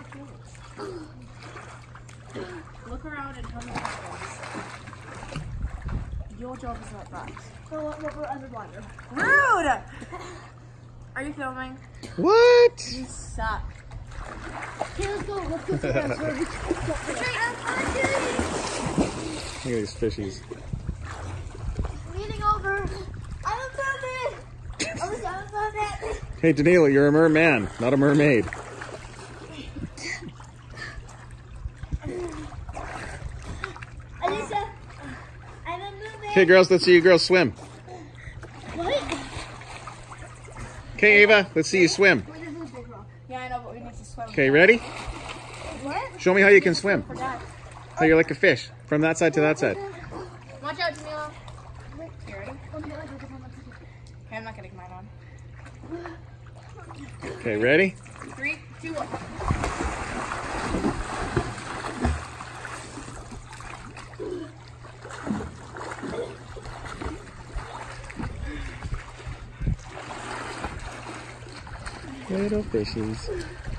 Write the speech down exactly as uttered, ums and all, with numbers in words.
Look around and tell me what happens. Your job is not that. So what, what we're underwater. Rude! Are you filming? What? You suck. Okay, let's go. Let's go to the restaurant. Look at these fishies. Leaning over. I'm a mermaid. I'm a mermaid. Hey, Danilo, you're a merman, not a mermaid. Alisa, I'm a mermaid. Okay, girls, let's see you girls swim. What? Okay, Ava, let's see you swim. Wait, this is a big rock. Yeah, I know, but we need to swim. Okay, ready? What? Show me how you can swim. For Dad. How you're like a fish. From that side to that side. Watch out, Jamila. You ready? Okay, I'm not getting mine on. Okay, ready? Three, two, one. Little fishies.